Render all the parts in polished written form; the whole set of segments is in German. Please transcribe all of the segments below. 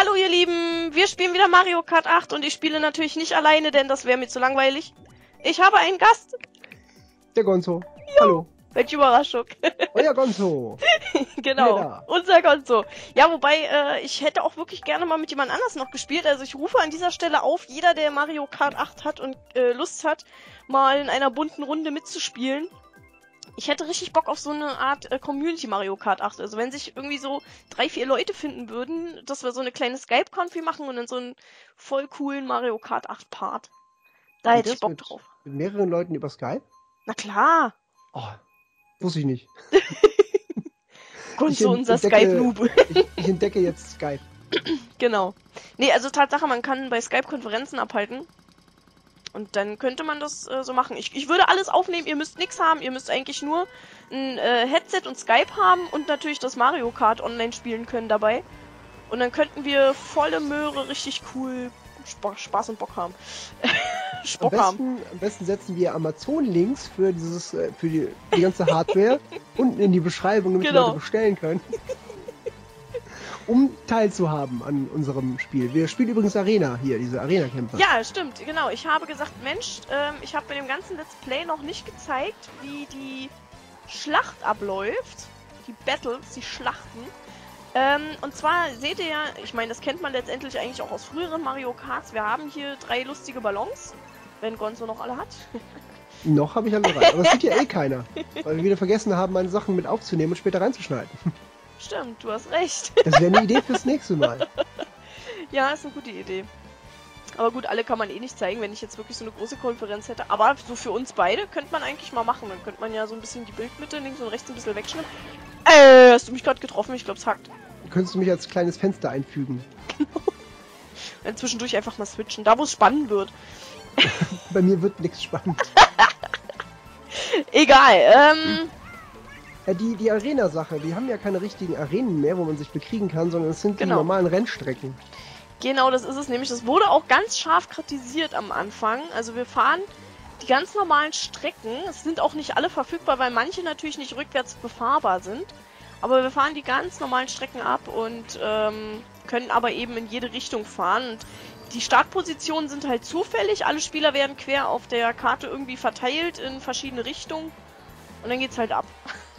Hallo ihr Lieben, wir spielen wieder Mario Kart 8 und ich spiele natürlich nicht alleine, denn das wäre mir zu langweilig. Ich habe einen Gast. Der Gonzo. Jo. Hallo. Welche Überraschung. Euer Gonzo. Genau, unser Gonzo. Ja, wobei, ich hätte auch wirklich gerne mal mit jemand anders noch gespielt. Also ich rufe an dieser Stelle auf, jeder, der Mario Kart 8 hat und Lust hat, mal in einer bunten Runde mitzuspielen. Ich hätte richtig Bock auf so eine Art Community Mario Kart 8. Also wenn sich irgendwie so 3, 4 Leute finden würden, dass wir so eine kleine Skype-Konfi machen und dann so einen voll coolen Mario Kart 8 Part. Da hätte ich Bock drauf. Mit mehreren Leuten über Skype? Na klar. Oh, wusste ich nicht. Gonzo, unser Skype-Noob. Ich entdecke jetzt Skype. Genau. Nee, also Tatsache, man kann bei Skype Konferenzen abhalten. Und dann könnte man das so machen. Ich würde alles aufnehmen, ihr müsst nichts haben, ihr müsst eigentlich nur ein Headset und Skype haben und natürlich das Mario Kart online spielen können dabei. Und dann könnten wir volle Möhre richtig cool Spaß und Bock haben. Am besten setzen wir Amazon-Links für dieses, für die ganze Hardware unten in die Beschreibung, damit die Leute bestellen können. Um teilzuhaben an unserem Spiel. Wir spielen übrigens Arena hier, diese Arena-Kämpfer. Ja, stimmt, genau. Ich habe gesagt, Mensch, ich habe bei dem ganzen Let's Play noch nicht gezeigt, wie die Schlacht abläuft. Die Battles, die Schlachten. Und zwar seht ihr ja, ich meine, das kennt man letztendlich eigentlich auch aus früheren Mario Karts. Wir haben hier 3 lustige Ballons, wenn Gonzo noch alle hat. Noch habe ich alle 3, aber es sieht ja eh keiner. Weil wir wieder vergessen haben, meine Sachen mit aufzunehmen und später reinzuschneiden. Stimmt, du hast recht. Das wäre eine Idee fürs nächste Mal. Ja, ist eine gute Idee. Aber gut, alle kann man eh nicht zeigen, wenn ich jetzt wirklich so eine große Konferenz hätte. Aber so für uns beide könnte man eigentlich mal machen. Dann könnte man ja so ein bisschen die Bildmitte links und rechts ein bisschen wegschneiden. Hast du mich gerade getroffen? Ich glaube, es hackt. Könntest du mich als kleines Fenster einfügen? Genau. Dann zwischendurch einfach mal switchen. Da, wo es spannend wird. Bei mir wird nichts spannend. Egal, Ja, die Arena-Sache, die haben ja keine richtigen Arenen mehr, wo man sich bekriegen kann, sondern es sind die normalen Rennstrecken. Genau, das ist es nämlich. Das wurde auch ganz scharf kritisiert am Anfang. Also wir fahren die ganz normalen Strecken. Es sind auch nicht alle verfügbar, weil manche natürlich nicht rückwärts befahrbar sind. Aber wir fahren die ganz normalen Strecken ab und können aber eben in jede Richtung fahren. Und die Startpositionen sind halt zufällig. Alle Spieler werden quer auf der Karte irgendwie verteilt in verschiedene Richtungen. Und dann geht's halt ab.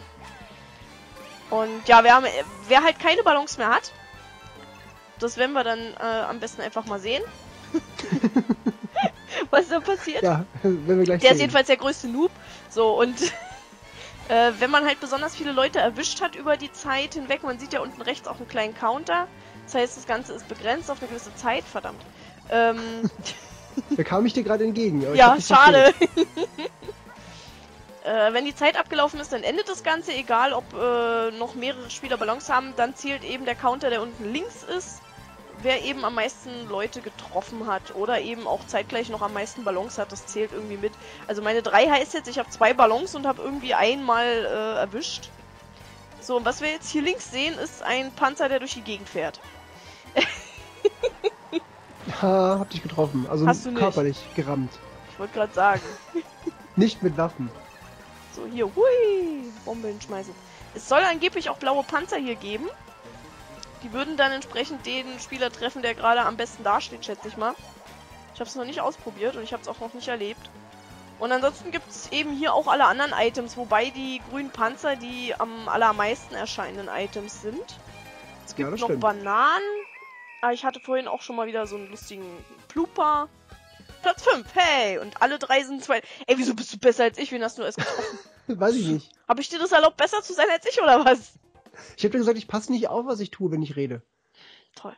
Und ja, wer halt keine Ballons mehr hat, das werden wir dann am besten einfach mal sehen. Was da passiert. Ja, wenn wir gleich Der ist jedenfalls der größte Noob. So, und wenn man halt besonders viele Leute erwischt hat über die Zeit hinweg, man sieht ja unten rechts auch einen kleinen Counter. Das heißt, das Ganze ist begrenzt auf eine gewisse Zeit, verdammt. Da kam ich dir gerade entgegen. Aber ja, schade. Wenn die Zeit abgelaufen ist, dann endet das Ganze, egal ob noch mehrere Spieler Ballons haben, dann zählt eben der Counter, der unten links ist, wer eben am meisten Leute getroffen hat oder eben auch zeitgleich noch am meisten Ballons hat, das zählt irgendwie mit. Also meine 3 heißt jetzt, ich habe 2 Ballons und habe irgendwie einmal erwischt. So, und was wir jetzt hier links sehen, ist ein Panzer, der durch die Gegend fährt. Ha, hab dich getroffen, also körperlich gerammt. Ich wollte gerade sagen. Nicht mit Waffen. So, hier, hui, Bomben schmeißen. Es soll angeblich auch blaue Panzer hier geben. Die würden dann entsprechend den Spieler treffen, der gerade am besten dasteht, schätze ich mal. Ich habe es noch nicht ausprobiert und ich habe es auch noch nicht erlebt. Und ansonsten gibt es eben hier auch alle anderen Items, wobei die grünen Panzer die am allermeisten erscheinenden Items sind. Es gibt noch Bananen. Ah, ich hatte vorhin auch schon mal wieder so einen lustigen Pluper. Platz 5, hey! Und alle 3 sind 2. Ey, wieso bist du besser als ich? Wen hast du erst getroffen? Weiß ich nicht. Habe ich dir das erlaubt, besser zu sein als ich, oder was? Ich habe dir gesagt, ich passe nicht auf, was ich tue, wenn ich rede. Toll.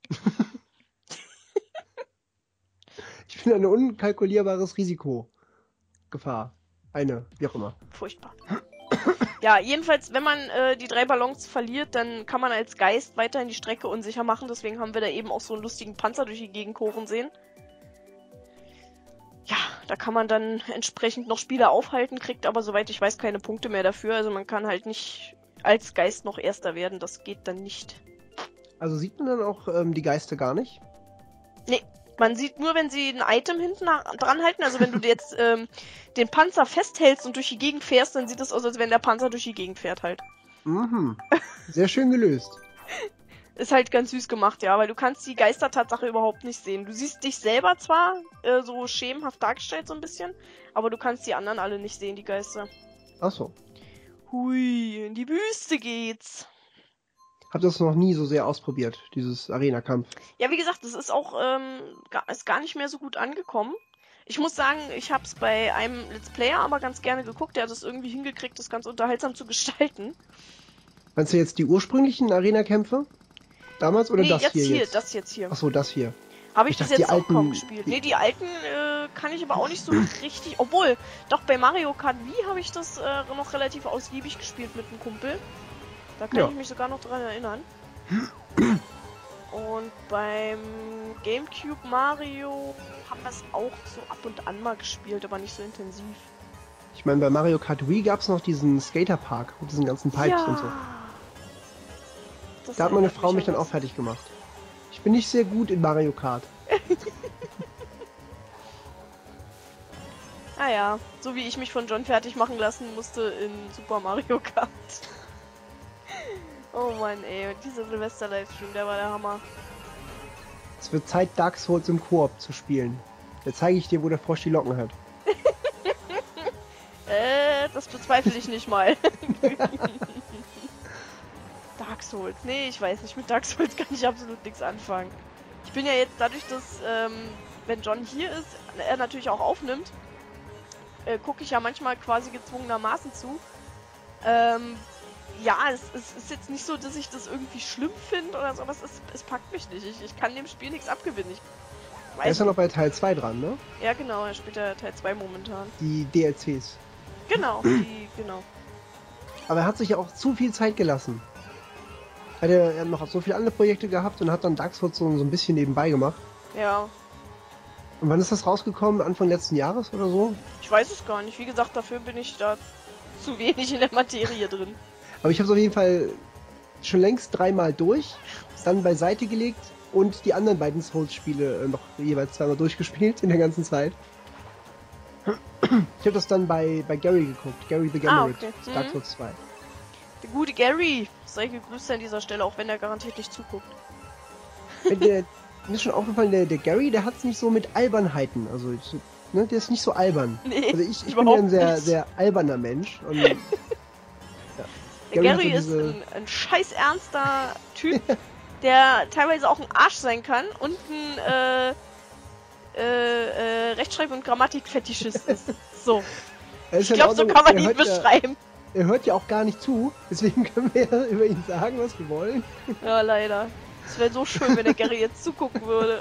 Ich bin ein unkalkulierbares Risiko. Gefahr. Wie auch immer. Furchtbar. Ja, jedenfalls, wenn man die 3 Ballons verliert, dann kann man als Geist weiterhin die Strecke unsicher machen. Deswegen haben wir da eben auch so einen lustigen Panzer durch die Gegend kochen sehen. Ja, da kann man dann entsprechend noch Spieler aufhalten, kriegt aber, soweit ich weiß, keine Punkte mehr dafür. Also man kann halt nicht als Geist noch Erster werden, das geht dann nicht. Also sieht man dann auch die Geister gar nicht? Nee, man sieht nur, wenn sie ein Item hinten dran halten. Also wenn du jetzt den Panzer festhältst und durch die Gegend fährst, dann sieht es aus, als wenn der Panzer durch die Gegend fährt halt. Mhm. Sehr schön gelöst. Ist halt ganz süß gemacht, ja, weil du kannst die Geistertatsache überhaupt nicht sehen. Du siehst dich selber zwar so schemenhaft dargestellt so ein bisschen, aber du kannst die anderen alle nicht sehen, die Geister. Ach so. Hui, in die Wüste geht's. Hab das noch nie so sehr ausprobiert, dieses Arena-Kampf. Ja, wie gesagt, das ist auch ist gar nicht mehr so gut angekommen. Ich muss sagen, ich habe es bei einem Let's Player aber ganz gerne geguckt. Der hat es irgendwie hingekriegt, das ganz unterhaltsam zu gestalten. Meinst du jetzt die ursprünglichen Arena-Kämpfe? Damals oder Nee, das jetzt hier? das jetzt hier. Achso, das hier. Habe ich bis dachte, jetzt die auch kaum alten- gespielt. Nee, die alten kann ich aber auch nicht so richtig. Obwohl, doch bei Mario Kart Wii habe ich das noch relativ ausgiebig gespielt mit einem Kumpel. Da kann Ja. ich mich sogar noch dran erinnern. Und beim GameCube Mario haben wir es auch so ab und an mal gespielt, aber nicht so intensiv. Ich meine, bei Mario Kart Wii gab es noch diesen Skaterpark mit diesen ganzen Pipes und so. Das Da hat meine erinnert Frau mich an dann auch was. fertig gemacht. Ich bin nicht sehr gut in Mario Kart. Naja, so wie ich mich von John fertig machen lassen musste in Super Mario Kart. Oh Mann, ey, und dieser Silvester-Livestream, der war der Hammer. Es wird Zeit, Dark Souls im Koop zu spielen. Da zeige ich dir, wo der Frosch die Locken hat. Das bezweifle ich nicht mal. Dark Souls. Nee, ich weiß nicht, mit Dark Souls kann ich absolut nichts anfangen. Ich bin ja jetzt dadurch, dass, wenn John hier ist, er natürlich auch aufnimmt, gucke ich ja manchmal quasi gezwungenermaßen zu. Ja, es ist jetzt nicht so, dass ich das irgendwie schlimm finde oder so, aber es packt mich nicht. Ich kann dem Spiel nichts abgewinnen. Ich Er ist ja noch bei Teil 2 dran, ne? Ja, genau, er spielt ja Teil 2 momentan. Die DLCs. Genau, genau. Aber er hat sich ja auch zu viel Zeit gelassen. Er hat noch so viele andere Projekte gehabt und hat dann Dark Souls so ein bisschen nebenbei gemacht. Ja, Und wann ist das rausgekommen? Anfang letzten Jahres oder so? ich weiß es gar nicht. Wie gesagt, dafür bin ich da zu wenig in der Materie drin. Aber ich habe es auf jeden Fall schon längst 3-mal durch, dann beiseite gelegt und die anderen beiden Souls-Spiele noch jeweils 2-mal durchgespielt in der ganzen Zeit. Ich habe das dann bei Gary geguckt, Gary the Gamerit, okay. Dark Souls 2. Der gute Gary, sei gegrüßt an dieser Stelle, auch wenn er garantiert nicht zuguckt. Mir ist schon aufgefallen, der Gary, der hat es nicht so mit Albernheiten, also ne, der ist nicht so albern. Nee, Also ich bin ja überhaupt ein sehr, nicht. sehr alberner Mensch. Und, ja. Der Gary ist ein scheiß ernster Typ, der teilweise auch ein Arsch sein kann und ein Rechtschreib- und Grammatik-Fetischist ist. So. Ich glaube, so kann man ihn beschreiben. Er hört ja auch gar nicht zu, deswegen können wir ja über ihn sagen, was wir wollen. Ja, leider. Es wäre so schön, wenn der Gary jetzt zugucken würde.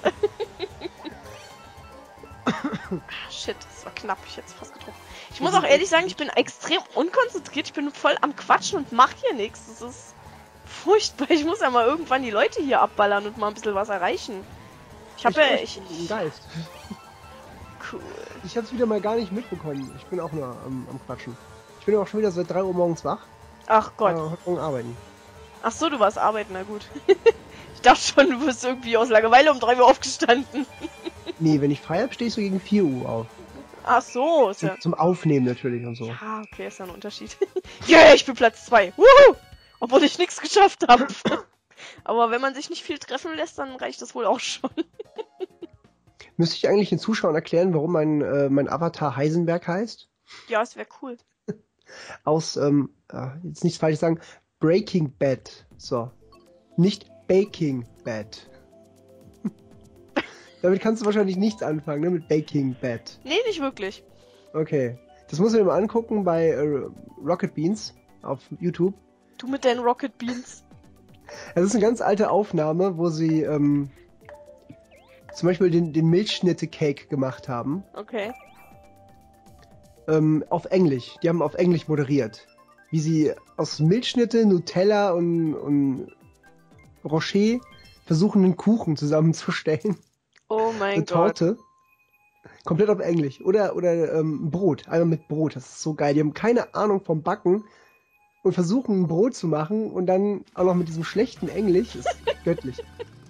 Shit, das war knapp. Ich hätte es fast getroffen. Ich muss auch ehrlich sagen, ich bin extrem unkonzentriert. Ich bin voll am Quatschen und mach hier nichts. Das ist furchtbar. Ich muss ja mal irgendwann die Leute hier abballern und mal ein bisschen was erreichen. Ich habe ja... Ein Geist. Cool. Ich habe es wieder mal gar nicht mitbekommen. Ich bin auch nur am Quatschen. Ich bin auch schon wieder seit 3 Uhr morgens wach. Ach Gott. Heute Morgen arbeiten. Ach so, du warst arbeiten, na gut. Ich dachte schon, du bist irgendwie aus Langeweile um 3 Uhr aufgestanden. Nee, wenn ich frei habe, stehe ich so gegen 4 Uhr auf. Ach so, ist ja... Zum Aufnehmen natürlich und so. Ja, okay, ist ja ein Unterschied. Yeah, ich bin Platz 2. Wuhu! Obwohl ich nichts geschafft habe. Aber wenn man sich nicht viel treffen lässt, dann reicht das wohl auch schon. Müsste ich eigentlich den Zuschauern erklären, warum mein Avatar Heisenberg heißt? Ja, es wäre cool. Aus, jetzt nichts falsch sagen, Breaking Bad. So. Nicht Baking Bad. Damit kannst du wahrscheinlich nichts anfangen, ne? Mit Baking Bad. Nee, nicht wirklich. Okay. Das muss ich mir mal angucken bei Rocket Beans auf YouTube. Du mit deinen Rocket Beans. Das ist eine ganz alte Aufnahme, wo sie zum Beispiel den Milchschnitte-Cake gemacht haben. Okay. Auf Englisch. Die haben auf Englisch moderiert. Wie sie aus Milchschnitte, Nutella und Rocher versuchen, einen Kuchen zusammenzustellen. Oh mein Eine Gott. Torte. Komplett auf Englisch. Oder Brot. Einmal mit Brot. Das ist so geil. Die haben keine Ahnung vom Backen und versuchen ein Brot zu machen und dann auch noch mit diesem schlechten Englisch. Das ist göttlich.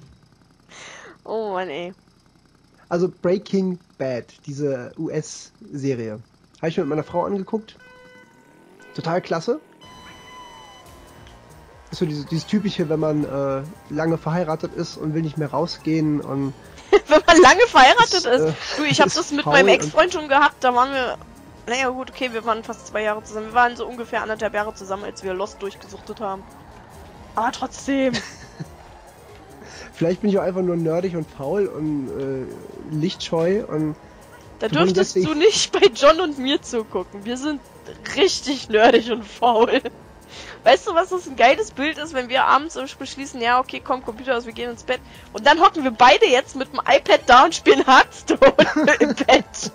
Oh Mann, ey. Also Breaking Bad, diese US-Serie. Habe ich mir mit meiner Frau angeguckt. Total klasse. ist so dieses typische, wenn man lange verheiratet ist und will nicht mehr rausgehen und Wenn man lange verheiratet ist. Du, ich habe ist das mit faul meinem Ex-Freund schon gehabt, da waren wir. Naja gut, okay, wir waren fast 2 Jahre zusammen. Wir waren so ungefähr 1,5 Jahre zusammen, als wir Lost durchgesuchtet haben. Aber trotzdem. Vielleicht bin ich auch einfach nur nerdig und faul und lichtscheu und Da dürftest du nicht bei John und mir zugucken. Wir sind richtig nerdig und faul. Weißt du, was das ein geiles Bild ist, wenn wir abends beschließen, ja, okay, komm, Computer aus, wir gehen ins Bett. Und dann hocken wir beide jetzt mit dem iPad da und spielen Hearthstone im Bett.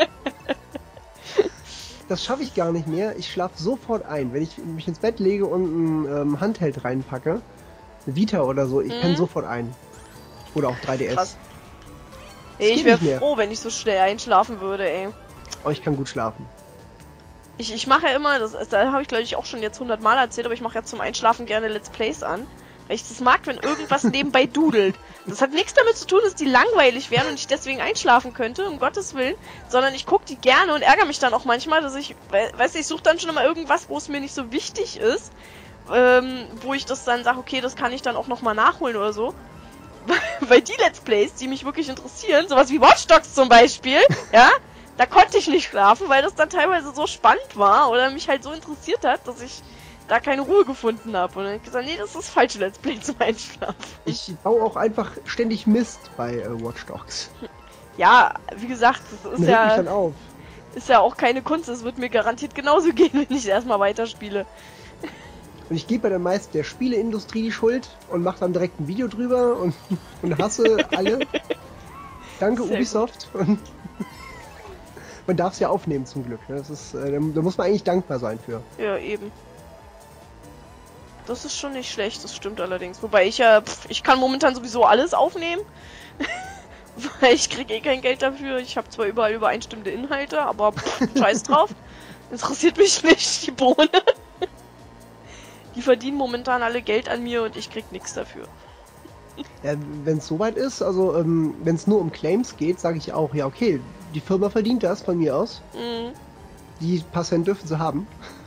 das schaffe ich gar nicht mehr. Ich schlafe sofort ein. Wenn ich mich ins Bett lege und ein Handheld reinpacke, eine Vita oder so, ich penne sofort ein. Oder auch 3DS. Krass. Ey, ich wäre froh, wenn ich so schnell einschlafen würde, ey. Aber ich kann gut schlafen. Ich mache ja immer, da habe ich glaube ich auch schon jetzt 100 Mal erzählt, aber ich mache ja zum Einschlafen gerne Let's Plays an. Weil ich das mag, wenn irgendwas nebenbei dudelt. Das hat nichts damit zu tun, dass die langweilig wären und ich deswegen einschlafen könnte, um Gottes Willen. Sondern ich gucke die gerne und ärgere mich dann auch manchmal, dass ich, weißt du, ich suche dann schon immer irgendwas, wo es mir nicht so wichtig ist. Wo ich das dann sage, okay, das kann ich dann auch nochmal nachholen oder so. Weil die Let's Plays, die mich wirklich interessieren, sowas wie Watch Dogs zum Beispiel, ja, da konnte ich nicht schlafen, weil das dann teilweise so spannend war oder mich halt so interessiert hat, dass ich da keine Ruhe gefunden habe. Und dann hab ich gesagt, nee, das ist falsche Let's Play zum Einschlafen. Ich baue auch einfach ständig Mist bei Watch Dogs. Ja, wie gesagt, das ist Mich dann auf. Ist ja auch keine Kunst. Es wird mir garantiert genauso gehen, wenn ich erstmal weiterspiele. Und ich gebe dann meist der Spieleindustrie die Schuld und mache dann direkt ein Video drüber und hasse alle. Danke Sehr Ubisoft. Und man darf es ja aufnehmen zum Glück. Das ist, da muss man eigentlich dankbar sein für. Ja, eben. Das ist schon nicht schlecht, das stimmt allerdings. Wobei ich ja, ich kann momentan sowieso alles aufnehmen. Weil ich kriege eh kein Geld dafür. Ich habe zwar überall übereinstimmende Inhalte, aber scheiß drauf. Interessiert mich nicht, die Bohne. Die verdienen momentan alle Geld an mir und ich krieg nichts dafür. Ja, wenn es soweit ist, also wenn es nur um Claims geht, sage ich auch, ja okay, die Firma verdient das von mir aus. Mhm. Die paar Cent dürfen sie haben.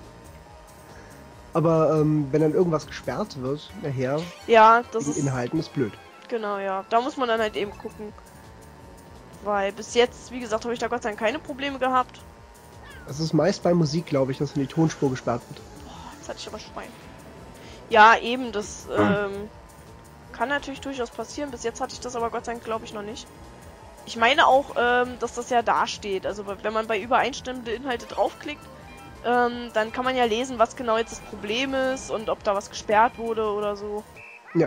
Aber wenn dann irgendwas gesperrt wird, nachher, ja, das ist Inhalten ist blöd. Genau, ja. Da muss man dann halt eben gucken. Weil bis jetzt, wie gesagt, habe ich da Gott sei Dank keine Probleme gehabt. Das ist meist bei Musik, glaube ich, dass in die Tonspur gesperrt wird. Boah, jetzt hatte ich aber Schwein. Ja, eben, das kann natürlich durchaus passieren. Bis jetzt hatte ich das aber Gott sei Dank, glaube ich, noch nicht. Ich meine auch, dass das ja da steht. Also wenn man bei übereinstimmende Inhalte draufklickt, dann kann man ja lesen, was genau jetzt das Problem ist und ob da was gesperrt wurde oder so. Ja.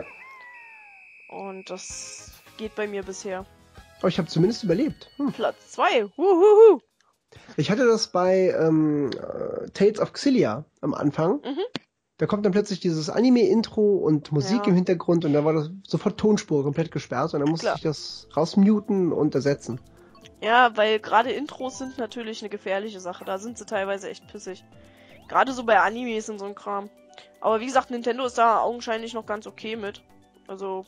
Und das geht bei mir bisher. Aber ich habe zumindest überlebt. Platz 2. Huhuhu. Ich hatte das bei Tales of Xillia am Anfang. Mhm. Da kommt dann plötzlich dieses Anime-Intro und Musik im Hintergrund und da war das sofort Tonspur komplett gesperrt und dann musste ich das rausmuten und ersetzen. Ja, weil gerade Intros sind natürlich eine gefährliche Sache. Da sind sie teilweise echt pissig. Gerade so bei Animes und so ein Kram. Aber wie gesagt, Nintendo ist da augenscheinlich noch ganz okay mit. Also...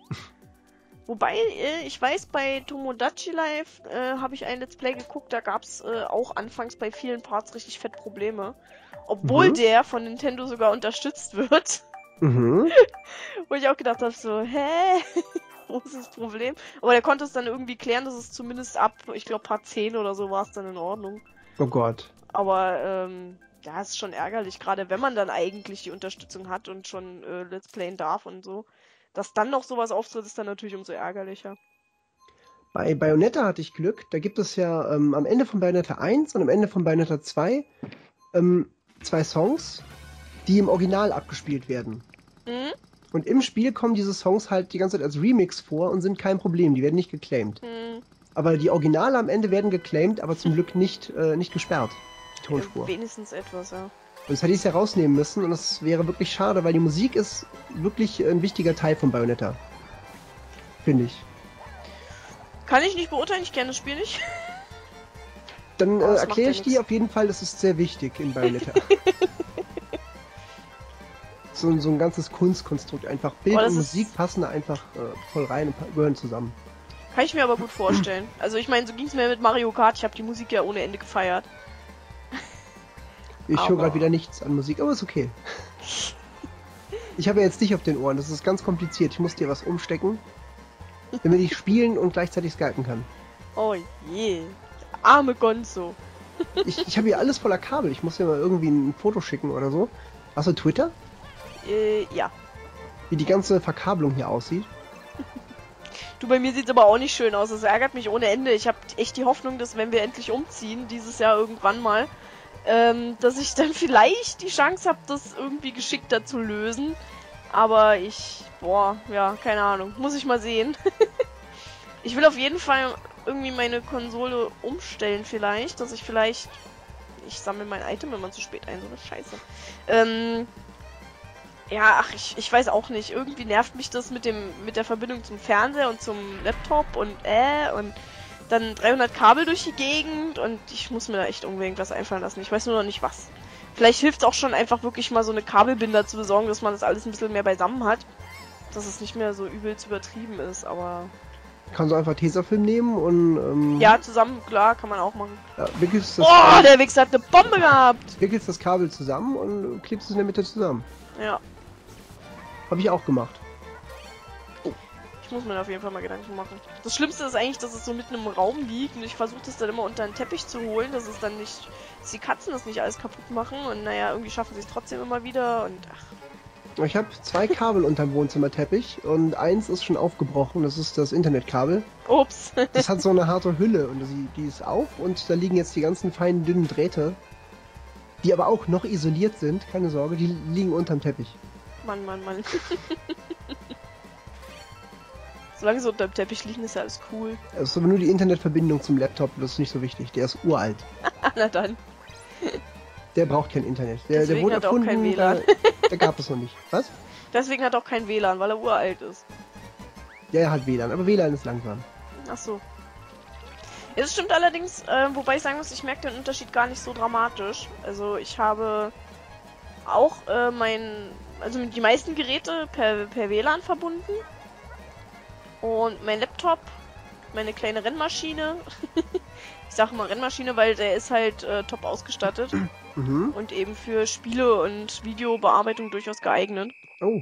Wobei, ich weiß, bei Tomodachi Live habe ich ein Let's Play geguckt, da gab's auch anfangs bei vielen Parts richtig fett Probleme. Obwohl der von Nintendo sogar unterstützt wird. Mhm. Wo ich auch gedacht habe, so, hä? Wo ist das Problem? Aber der konnte es dann irgendwie klären, dass es zumindest ab, ich glaube Part 10 oder so war es dann in Ordnung. Oh Gott. Aber, ja, ist schon ärgerlich, gerade wenn man dann eigentlich die Unterstützung hat und schon Let's Playen darf und so. Dass dann noch sowas auftritt, ist dann natürlich umso ärgerlicher. Bei Bayonetta hatte ich Glück. Da gibt es ja am Ende von Bayonetta 1 und am Ende von Bayonetta 2 2 Songs, die im Original abgespielt werden. Mhm. Und im Spiel kommen diese Songs halt die ganze Zeit als Remix vor und sind kein Problem. Die werden nicht geclaimed. Mhm. Aber die Originale am Ende werden geclaimed, aber zum Glück nicht gesperrt. Die Tonspur. Ja, wenigstens etwas, ja. Und das hätte ich ja rausnehmen müssen und das wäre wirklich schade, weil die Musik ist wirklich ein wichtiger Teil von Bayonetta. Finde ich. Kann ich nicht beurteilen, ich kenne das Spiel nicht. Dann das erkläre ich macht ja dir auf jeden Fall, das ist sehr wichtig in Bayonetta. so ein ganzes Kunstkonstrukt. Einfach Bild und Musik passen da einfach voll rein und gehören zusammen. Kann ich mir aber gut vorstellen. Also ich meine, so ging es mir mit Mario Kart. Ich habe die Musik ja ohne Ende gefeiert. Ich höre gerade wieder nichts an Musik, aber ist okay. Ich habe ja jetzt dich auf den Ohren, das ist ganz kompliziert. Ich muss dir was umstecken, damit ich spielen und gleichzeitig skypen kann. Oh je. Der arme Gonzo. Ich habe hier alles voller Kabel. Ich muss dir mal irgendwie ein Foto schicken oder so. Hast du Twitter? Ja. Wie die ganze Verkabelung hier aussieht? Du, bei mir sieht's aber auch nicht schön aus. Das ärgert mich ohne Ende. Ich habe echt die Hoffnung, dass wenn wir endlich umziehen, dieses Jahr irgendwann mal, dass ich dann vielleicht die Chance habe, das irgendwie geschickter zu lösen. Aber ja, keine Ahnung. Muss ich mal sehen. Ich will auf jeden Fall irgendwie meine Konsole umstellen vielleicht, dass ich vielleicht... Ich sammle mein Item immer zu spät ein, so eine Scheiße. Ja, ach, ich weiß auch nicht. Irgendwie nervt mich das mit der Verbindung zum Fernseher und zum Laptop und dann 300 Kabel durch die Gegend und ich muss mir da echt irgendwas einfallen lassen. Ich weiß nur noch nicht was. Vielleicht hilft es auch schon einfach wirklich mal so eine Kabelbinder zu besorgen, dass man das alles ein bisschen mehr beisammen hat. Dass es nicht mehr so übelst übertrieben ist, aber... Kannst du einfach Tesafilm nehmen und... Ja, zusammen, klar, kann man auch machen. Ja, wickelst Der Wichser hat eine Bombe gehabt! Wickelst das Kabel zusammen und klebst es in der Mitte zusammen. Ja. Habe ich auch gemacht. Ich muss mir da auf jeden Fall mal Gedanken machen. Das Schlimmste ist eigentlich, dass es so mitten im Raum liegt und ich versuche das dann immer unter den Teppich zu holen, dass die Katzen das nicht alles kaputt machen und naja, irgendwie schaffen sie es trotzdem immer wieder und ach. Ich habe 2 Kabel unterm Wohnzimmerteppich und eins ist schon aufgebrochen, das ist das Internetkabel. Ups. Das hat so eine harte Hülle und die ist auf und da liegen jetzt die ganzen feinen, dünnen Drähte, die aber auch noch isoliert sind, keine Sorge, die liegen unterm Teppich. Mann. Solange sie unterm Teppich liegen, ist ja alles cool. Es ist aber nur die Internetverbindung zum Laptop, das ist nicht so wichtig, der ist uralt. Na dann. Der braucht kein Internet. Der Deswegen wurde hat er auch erfunden, kein WLAN. Da gab es noch nicht. Was? Deswegen hat er auch kein WLAN, weil er uralt ist. Ja, er hat WLAN, aber WLAN ist langsam. Ach so. Ja, das stimmt allerdings, wobei ich sagen muss, ich merke den Unterschied gar nicht so dramatisch. Also ich habe auch die meisten Geräte per WLAN verbunden. Und mein Laptop, meine kleine Rennmaschine, ich sage mal Rennmaschine, weil der ist halt top ausgestattet und eben für Spiele und Videobearbeitung durchaus geeignet. Oh.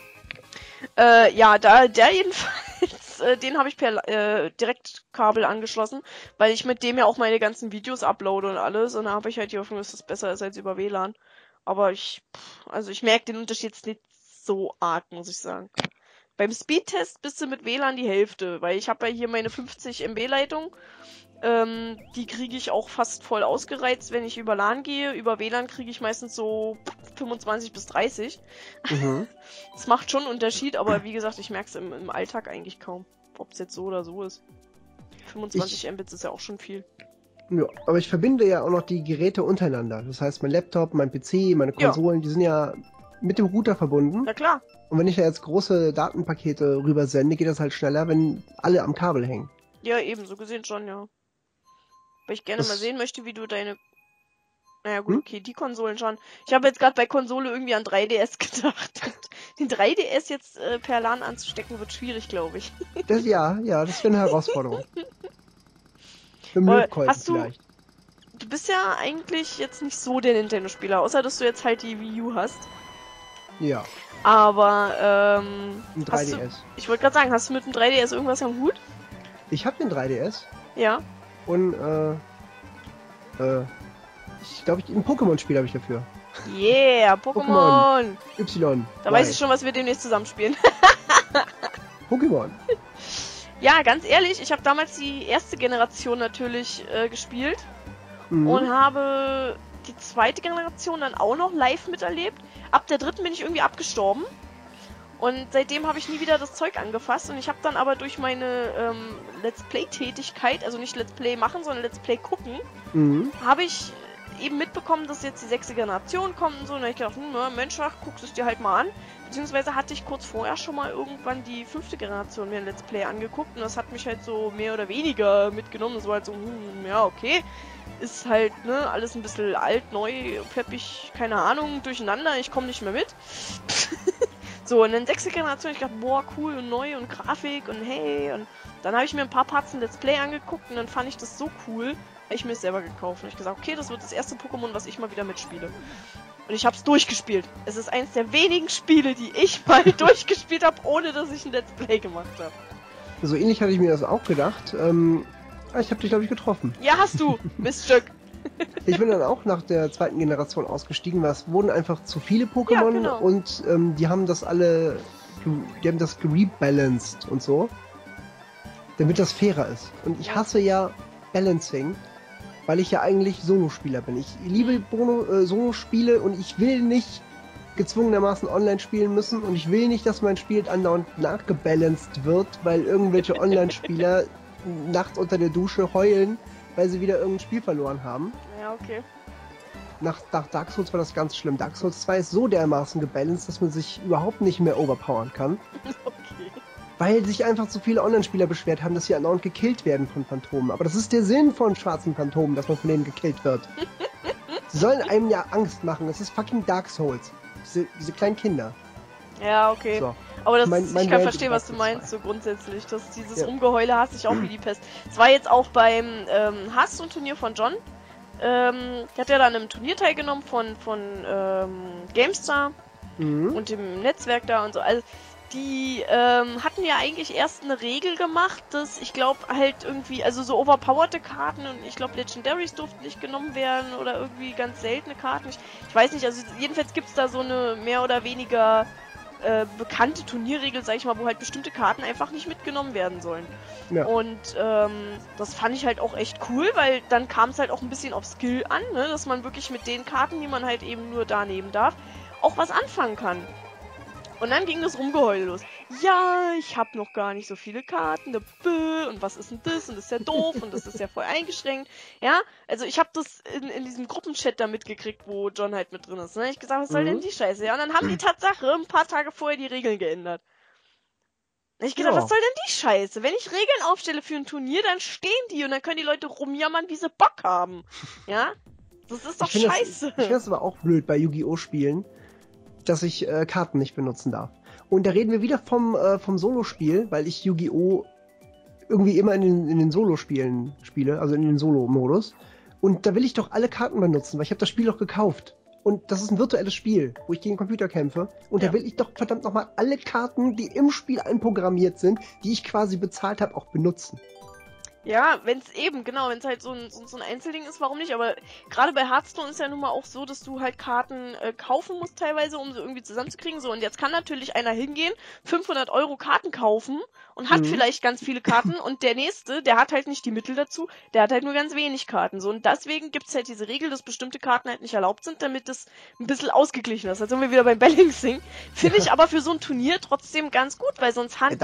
Ja, der jedenfalls, den habe ich per Direktkabel angeschlossen, weil ich mit dem ja auch meine ganzen Videos uploade und alles und da habe ich halt die Hoffnung, dass das besser ist als über WLAN. Aber ich merke den Unterschied jetzt nicht so arg, muss ich sagen. Beim Speedtest bist du mit WLAN die Hälfte, weil ich habe ja hier meine 50 MB Leitung. Die kriege ich auch fast voll ausgereizt, wenn ich über LAN gehe. Über WLAN kriege ich meistens so 25 bis 30. Das macht schon einen Unterschied, aber wie gesagt, ich merke es im Alltag eigentlich kaum. Ob es jetzt so oder so ist. 25 Mbits ist ja auch schon viel. Ja, aber ich verbinde ja auch noch die Geräte untereinander. Das heißt, mein Laptop, mein PC, meine Konsolen, die sind ja mit dem Router verbunden. Na klar. Und wenn ich da jetzt große Datenpakete rüber sende, geht das halt schneller, wenn alle am Kabel hängen. Ja, eben, so gesehen schon, ja. Weil ich gerne mal sehen möchte, wie du deine... Naja gut, okay, die Konsolen schon. Ich habe jetzt gerade bei Konsole irgendwie an 3DS gedacht. Den 3DS jetzt per LAN anzustecken, wird schwierig, glaube ich. Das wäre eine Herausforderung. Im Lötkolben vielleicht. Du bist ja eigentlich jetzt nicht so der Nintendo-Spieler, außer dass du jetzt halt die Wii U hast. Ja. Aber, ein 3DS. Ich wollte gerade sagen, hast du mit dem 3DS irgendwas am Hut? Ich habe den 3DS. Ja. Und, ich glaube, ein Pokémon-Spiel habe ich dafür. Yeah, Pokémon! Y. Da weiß ich schon, was wir demnächst zusammenspielen. Pokémon. Ja, ganz ehrlich, ich habe damals die erste Generation natürlich gespielt und habe die zweite Generation dann auch noch live miterlebt. Ab der dritten bin ich irgendwie abgestorben und seitdem habe ich nie wieder das Zeug angefasst und ich habe dann aber durch meine Let's Play-Tätigkeit, also nicht Let's Play machen, sondern Let's Play gucken, habe ich eben mitbekommen, dass jetzt die 6. Generation kommt und so und dann habe ich gedacht, Mensch, guckst es dir halt mal an. Beziehungsweise hatte ich kurz vorher schon mal irgendwann die 5. Generation mir ein Let's Play angeguckt und das hat mich halt so mehr oder weniger mitgenommen. Das war halt so, ja, okay. Ist halt, ne, alles ein bisschen alt, neu, peppig, keine Ahnung, durcheinander, ich komme nicht mehr mit. So, und dann 6. Generation, ich dachte, boah, cool und neu und Grafik und hey. Und dann habe ich mir ein paar Parts in Let's Play angeguckt und dann fand ich das so cool, habe ich mir es selber gekauft. Und ich gesagt, okay, das wird das erste Pokémon, was ich mal wieder mitspiele. Und ich hab's durchgespielt. Es ist eins der wenigen Spiele, die ich mal durchgespielt habe, ohne dass ich ein Let's Play gemacht habe. So ähnlich hatte ich mir das auch gedacht. Ich habe dich, glaube ich, getroffen. Ja, hast du, Miststück. Ich bin dann auch nach der zweiten Generation ausgestiegen, weil es wurden einfach zu viele Pokémon Ja, genau. und die haben das gerebalanced und so, damit das fairer ist. Und ich hasse ja Balancing, weil ich ja eigentlich Solospieler bin. Ich liebe Solospiele und ich will nicht gezwungenermaßen online spielen müssen und ich will nicht, dass mein Spiel andauernd nachgebalanced wird, weil irgendwelche Online-Spieler nachts unter der Dusche heulen, weil sie wieder irgendein Spiel verloren haben. Ja, okay. Nach Dark Souls war das ganz schlimm. Dark Souls 2 ist so dermaßen gebalanced, dass man sich überhaupt nicht mehr overpowern kann. Okay. Weil sich einfach so viele Online-Spieler beschwert haben, dass sie andauernd gekillt werden von Phantomen. Aber das ist der Sinn von schwarzen Phantomen, dass man von denen gekillt wird. Sie sollen einem ja Angst machen. Das ist fucking Dark Souls. Diese kleinen Kinder. Ja, okay. So. Aber das, Mein ich kann Rant verstehen, über was du Dark Souls meinst, so grundsätzlich. Dass dieses Ja. Rumgeheule hasse ich auch wie die Pest. Es war jetzt auch beim Hearthstone-Turnier von John. Der hat ja dann im Turnier teilgenommen von GameStar und dem Netzwerk da und so. Also die hatten ja eigentlich erst eine Regel gemacht, dass ich glaube halt irgendwie, also so overpowerte Karten und ich glaube Legendaries durften nicht genommen werden oder irgendwie ganz seltene Karten. Ich weiß nicht, also jedenfalls gibt es da so eine mehr oder weniger bekannte Turnierregel, sag ich mal, wo halt bestimmte Karten einfach nicht mitgenommen werden sollen. Ja. Und das fand ich halt auch echt cool, weil dann kam es halt auch ein bisschen auf Skill an, ne? Dass man wirklich mit den Karten, die man halt eben nur da nehmen darf, auch was anfangen kann. Und dann ging das Rumgeheule los. Ja, ich habe noch gar nicht so viele Karten, und was ist denn das? Und das ist ja doof und das ist ja voll eingeschränkt. Ja, also ich habe das in diesem Gruppenchat da mitgekriegt, wo John halt mit drin ist. Ne? Ich gesagt, was soll denn die Scheiße? Ja, und dann haben die Tatsache ein paar Tage vorher die Regeln geändert. Ich gedacht, Ja. was soll denn die Scheiße? Wenn ich Regeln aufstelle für ein Turnier, dann stehen die und dann können die Leute rumjammern, wie sie Bock haben. Ja? Das ist doch scheiße. Ich finde das aber auch blöd bei Yu-Gi-Oh! Spielen, dass ich Karten nicht benutzen darf. Und da reden wir wieder vom Solo-Spiel, weil ich Yu-Gi-Oh! Irgendwie immer in den Solo-Spielen spiele, also in den Solo-Modus. Und da will ich doch alle Karten benutzen, weil ich habe das Spiel doch gekauft. Und das ist ein virtuelles Spiel, wo ich gegen den Computer kämpfe. Und da will ich doch verdammt nochmal alle Karten, die im Spiel einprogrammiert sind, die ich quasi bezahlt habe, auch benutzen. Ja, wenn es halt so ein Einzelding ist, warum nicht? Aber gerade bei Hearthstone ist ja nun mal auch so, dass du halt Karten kaufen musst teilweise, um sie irgendwie zusammenzukriegen. So, und jetzt kann natürlich einer hingehen, 500 € Karten kaufen und hat vielleicht ganz viele Karten und der Nächste, der hat halt nicht die Mittel dazu, der hat halt nur ganz wenig Karten. So, und deswegen gibt's halt diese Regel, dass bestimmte Karten halt nicht erlaubt sind, damit das ein bisschen ausgeglichen ist. Jetzt sind wir wieder beim Balancing. Finde ich aber für so ein Turnier trotzdem ganz gut, weil sonst hast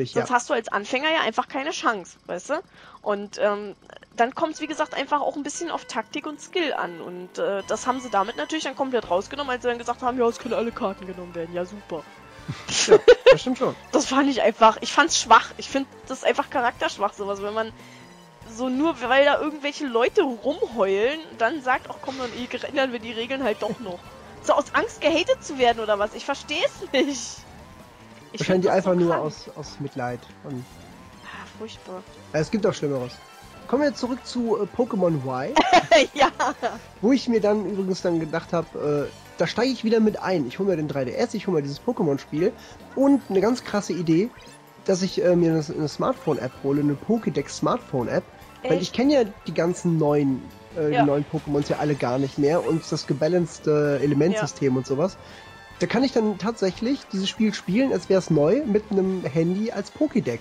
du als Anfänger ja einfach keine Chance, weißt du? Und dann kommt es, wie gesagt, einfach auch ein bisschen auf Taktik und Skill an. Und das haben sie damit natürlich dann komplett rausgenommen, als sie dann gesagt haben, ja, es können alle Karten genommen werden. Ja, super. Ja, das stimmt schon. Das fand ich fand's schwach. Ich finde das einfach charakterschwach, sowas. Wenn man so nur, weil da irgendwelche Leute rumheulen, dann sagt, ach komm, dann ändern wir die Regeln halt doch noch. So aus Angst gehatet zu werden oder was? Ich verstehe es nicht. Wahrscheinlich einfach nur aus Mitleid. Und furchtbar. Es gibt auch Schlimmeres. Kommen wir zurück zu Pokémon Y. Ja. Wo ich mir dann übrigens gedacht habe, da steige ich wieder mit ein. Ich hole mir den 3DS, ich hole mir dieses Pokémon-Spiel und eine ganz krasse Idee, dass ich mir eine Smartphone-App hole, eine Pokédex-Smartphone-App, weil ich kenne ja die ganzen neuen Pokémons ja alle gar nicht mehr und das gebalancete Elementsystem und sowas. Da kann ich dann tatsächlich dieses Spiel spielen, als wäre es neu, mit einem Handy als Pokédex.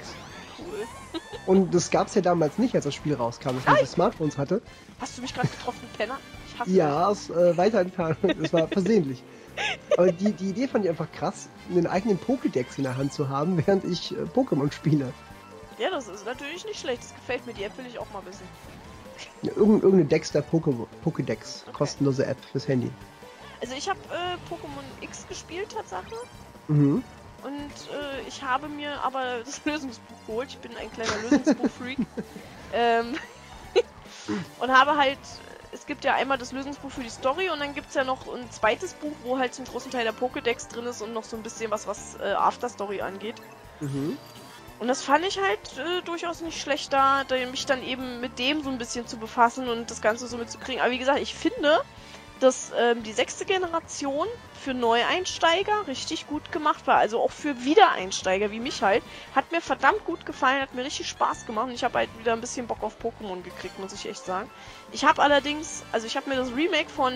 Und das gab's ja damals nicht, als das Spiel rauskam, dass man so Smartphones hatte. Hast du mich gerade getroffen, Penner? Ich hasse Ja, aus weiter Entfernung. Das war versehentlich. Aber die Idee fand ich einfach krass, einen eigenen Pokédex in der Hand zu haben, während ich Pokémon spiele. Ja, das ist natürlich nicht schlecht. Das gefällt mir. Die App will ich auch mal wissen. Ja, irgendeine Dexter Pokédex, kostenlose App fürs Handy. Also ich habe Pokémon X gespielt, Tatsache. Mhm. Und ich habe mir aber das Lösungsbuch geholt. Ich bin ein kleiner Lösungsbuch-Freak. Und habe halt, es gibt ja einmal das Lösungsbuch für die Story und dann gibt es ja noch ein zweites Buch, wo halt zum großen Teil der Pokédex drin ist und noch so ein bisschen was After-Story angeht. Mhm. Und das fand ich halt durchaus nicht schlecht da, mich dann eben mit dem so ein bisschen zu befassen und das Ganze so mitzukriegen. Aber wie gesagt, ich finde, die 6. Generation für Neueinsteiger richtig gut gemacht war. Also auch für Wiedereinsteiger wie mich halt. Hat mir verdammt gut gefallen, hat mir richtig Spaß gemacht. Und ich habe halt wieder ein bisschen Bock auf Pokémon gekriegt, muss ich echt sagen. Ich habe allerdings, also ich habe mir das Remake von,